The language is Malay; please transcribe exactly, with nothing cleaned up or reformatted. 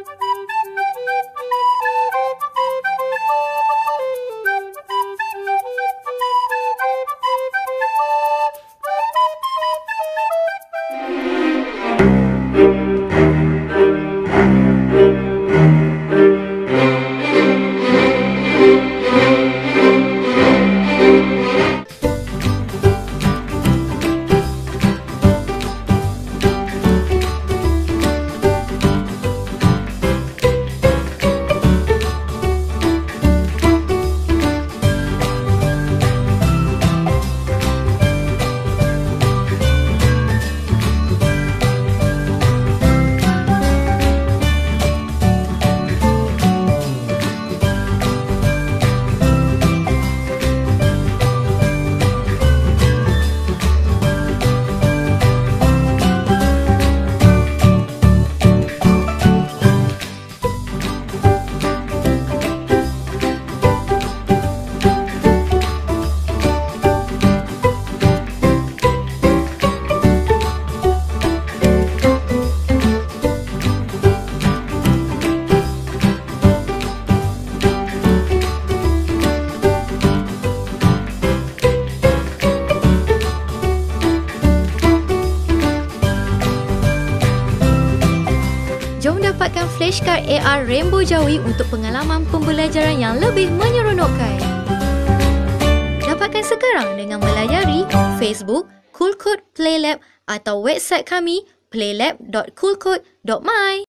Jom dapatkan flashcard A R Rainbow Jawi untuk pengalaman pembelajaran yang lebih menyeronokkan. Dapatkan sekarang dengan melayari Facebook, Cool Code Playlab atau website kami playlab dot coolcode dot my.